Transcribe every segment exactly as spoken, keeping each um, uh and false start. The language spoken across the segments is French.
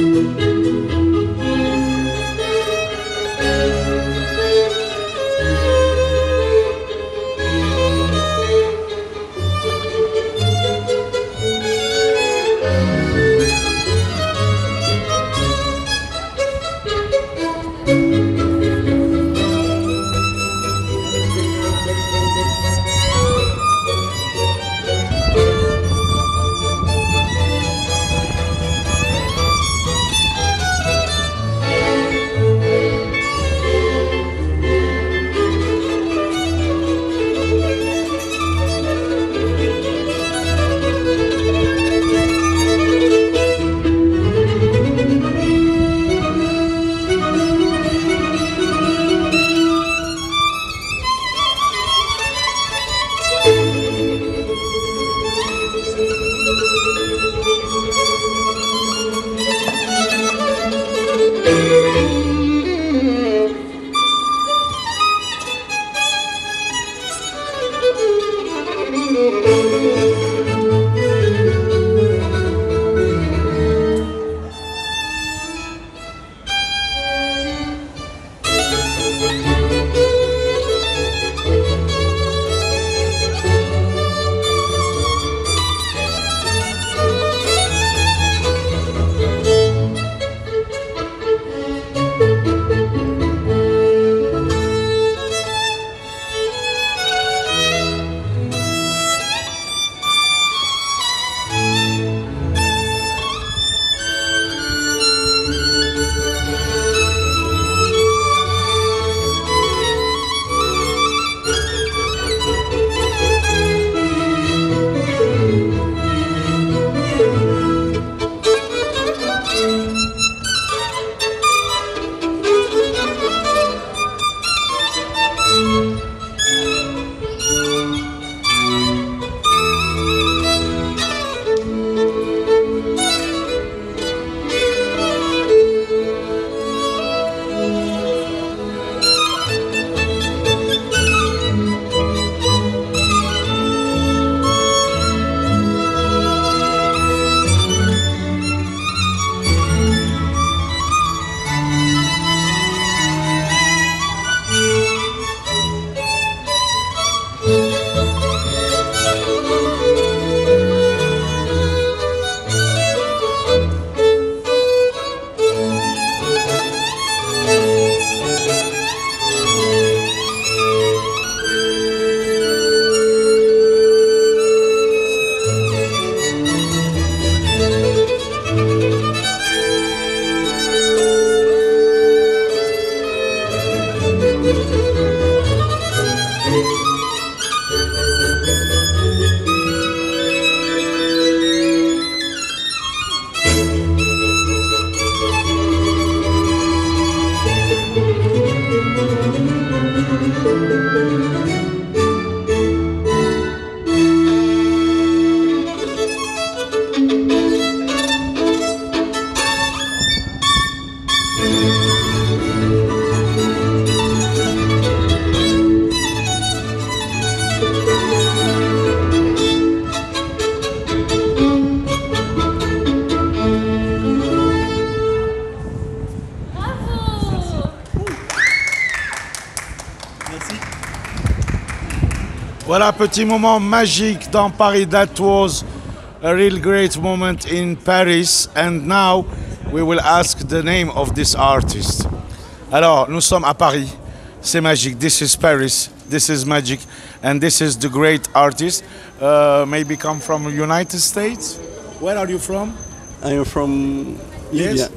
Voilà, petit moment magique dans Paris. That was a real great moment in Paris. And now we will ask the name of this artist. Alors, nous sommes à Paris. C'est magique. This is Paris. This is magic. And this is the great artist. Uh, maybe come from United States. Where are you from? I am from Libya. Yes.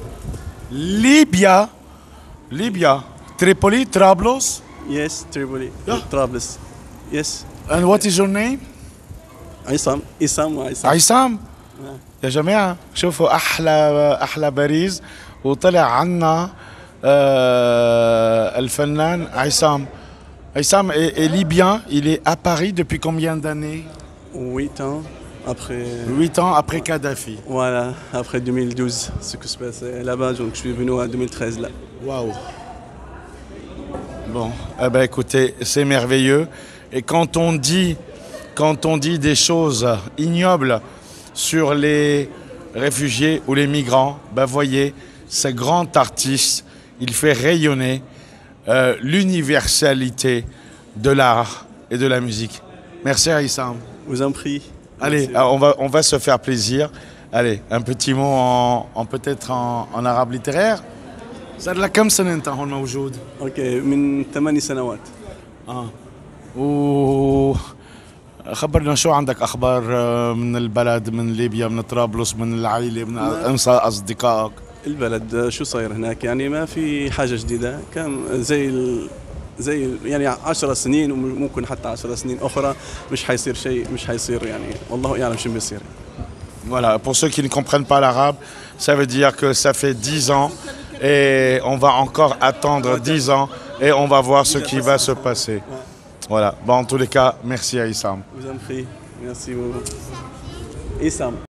Libya? Libya. Tripoli, Trablus? Yes, Tripoli. Yeah. Trablus. Yes. And what is your name? عصام عصام وعصام عصام يا جماعة شوفوا أحلى أحلى باريس وطلع عنا آه الفنان عصام. عصام est, est libyen, il est à Paris depuis combien d'années? huit ans après. huit ans après Kadhafi. Voilà, après deux mille douze, ce qui se passait là-bas, donc je suis venu en deux mille treize là. Waouh. Bon, eh ben écoutez, c'est merveilleux. Et quand on dit, quand on dit des choses ignobles sur les réfugiés ou les migrants, ben voyez, ce grand artiste, il fait rayonner euh, l'universalité de l'art et de la musique. Merci Aïssam. Vous en prie. Allez, on va, on va se faire plaisir. Allez, un petit mot en, en peut-être en, en arabe littéraire. صار لك كم سنة أنت هون موجود؟ اوكي من ثماني سنوات. اه و خبرنا شو عندك أخبار من البلد، من ليبيا، من طرابلس، من العائلة، من أنسى أصدقائك؟ البلد شو صاير هناك يعني ما في حاجة جديدة، كان زي ال... زي ال... يعني عشر سنين وممكن حتى عشر سنين أخرى مش حيصير شيء، مش حيصير يعني والله يعلم شو بيصير. Voilà, pour ceux qui ne comprennent pas l'arabe, ça veut dire que ça fait dix ans et on va encore attendre dix ans et on va voir ce qui va se passer. Voilà, bon, en tous les cas, merci à Issam. Vous en prie, merci beaucoup. Issam.